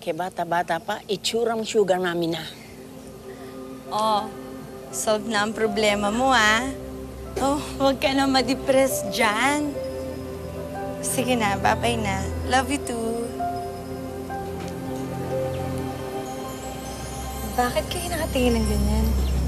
Kaya bata-bata pa, itsurang sugar namin na. Oh, solve na ang problema mo, ah. Oh, huwag ka na ma-depress dyan. Sige na, bye-bye na. Love you too. Bakit kayo nakatingin ng ganyan?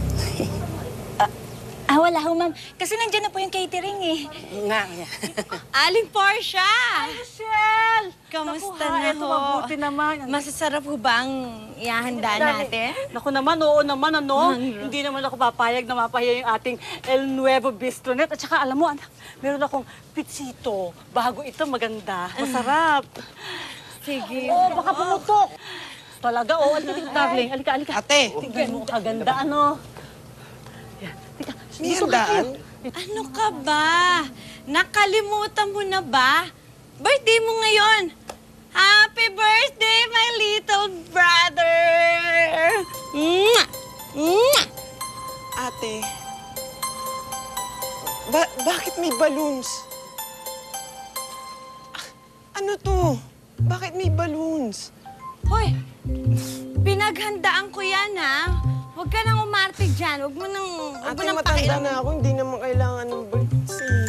Wala ho, ma'am. Kasi nandiyan na po yung catering, eh. Nga. Aling Portia! Michelle! Kamusta Naku, na eto, ho? mabuti naman. Masasarap ho ba ang ihahanda natin? Naku naman, oo naman, ano? Hindi naman ako papayag na mapahiya yung ating El Nuevo Bistronet. At saka, alam mo, anak, meron akong pitsito. Bago ito, maganda. Masarap. Sige. Oo, baka pumutok. Talaga, oo. Alika dito, darling. Alika. Ate! Tingnan mo, kaganda, ano? Yan. Tika, May handaan? Ano ka ba? Nakalimutan mo na ba? Birthday mo ngayon. Happy birthday, my little brother! Mwah! Mwah! Ate, bakit may balloons? Ano to? Bakit may balloons? Hoy, pinaghandaan ko yan, ha? Huwag ka nang umarte dyan. Huwag mo nang Ate, matanda na ako. Hindi naman kailangan ng balloons eh.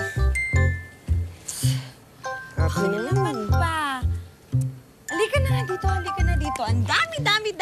Ate Ano naman ba? Halika na dito. Ang daming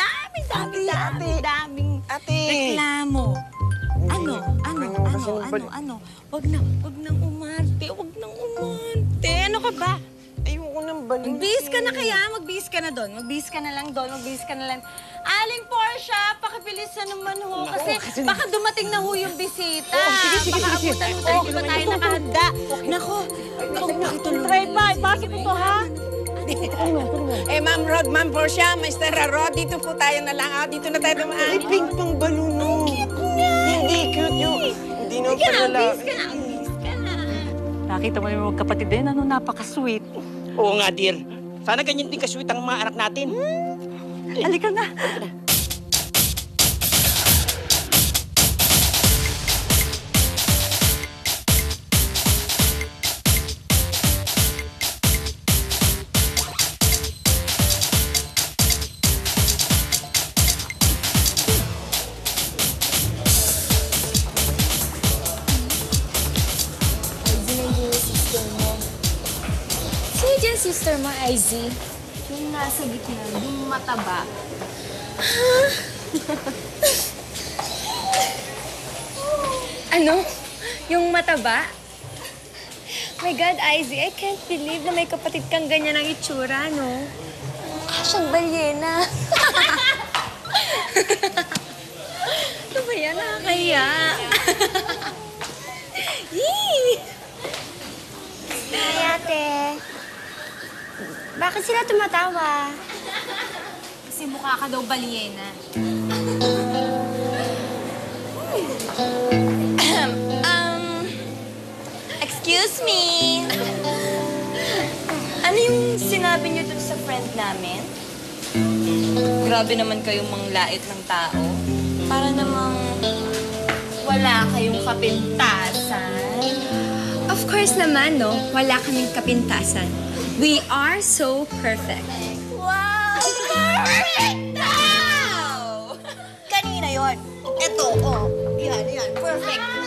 Ate! reklamo. Ano? Ano? Wag nang umarte. Ano ka ba? Ayoko ng balloons. Magbihis ka na kaya? Magbihis ka na doon. Magbihis ka na lang. Aling Portia, pakibilisan naman ho. Kasi baka dumating na ho yung bisita. Baka abutan ho tayo. Di ba tayo nakahanda? Nako, huwag makitulungan. Try pa, ipasok ito, ha? Ma'am Rod, Ma'am Portia, Mr. Rod, dito po tayo na lang. Dito na tayo dumaan. Ay, pink pang balloon, no? Hindi cute yung... Hindi naman pala. Magbihis ka na. Nakita mo yung magkapatid din, ano, napaka-sweet. Oo nga, dear. Sana ganyan din kasweet ang mga anak natin. Halika na. Sino dyan, sister mo, IZ? Yung nasa gitna, yung mataba. Ano? Yung mataba? My God, IZ, I can't believe na may kapatid kang ganyan ang itsura, no? Mukha siyang balyena. Ano ba yan? Nakakaya. Yee! Hi, ate. Bakit sila tumatawa? Kasi mukha ka daw balyena. Excuse me. Ano yung sinabi niyo dun sa friend namin? Grabe naman kayong manglait ng tao. Para namang wala kayong kapintasan. Of course naman, no? Wala kaming kapintasan. We are so perfect. Wow! Perfect daw! Kanina yon. Ito, oh. Yan. Perfect.